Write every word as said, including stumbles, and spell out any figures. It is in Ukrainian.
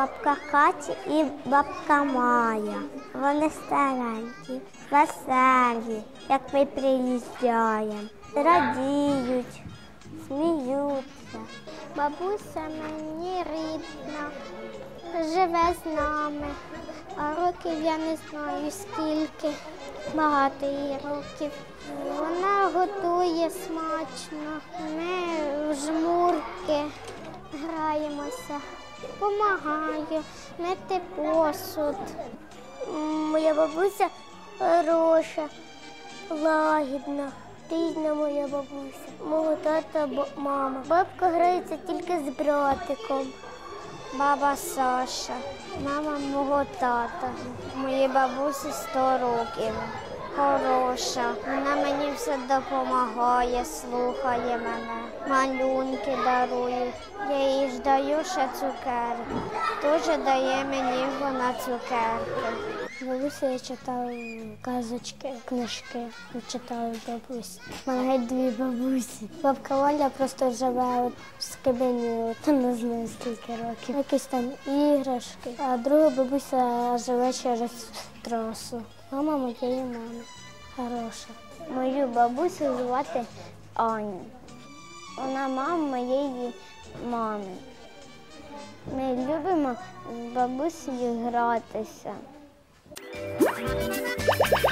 бабка Катя і бабка Майя. Вони старенькі, веселі, як ми приїжджаємо, радіють, сміються. Бабуся мені рідна, живе з нами, а років я не знаю скільки, багато їй років. Вона готує смачно, ми в жмурки граємося, допомагаю мити посуд. Моя бабуся хороша, лагідна, рідна моя бабуся, мого тата, мама. Бабка грається тільки з братиком. Баба Саша, мама мого тата. Моїй бабусі сто років. Хороша. Вона мені все допомагає, слухає мене. Малюнки дарує. Я їй ж даю ще цукерки. Теж дає мені вона цукерки. Бабуся я читав казочки, книжки. Читала бабусі. У мене геть дві бабусі. Бабка Валя просто живе в Скибині, там не знаю скільки років. Якісь там іграшки. А друга бабуся живе через трасу. Мама моєї мами хороша. Мою бабусю звати Аню. Вона мама моєї мами. Ми любимо з бабусею гратися.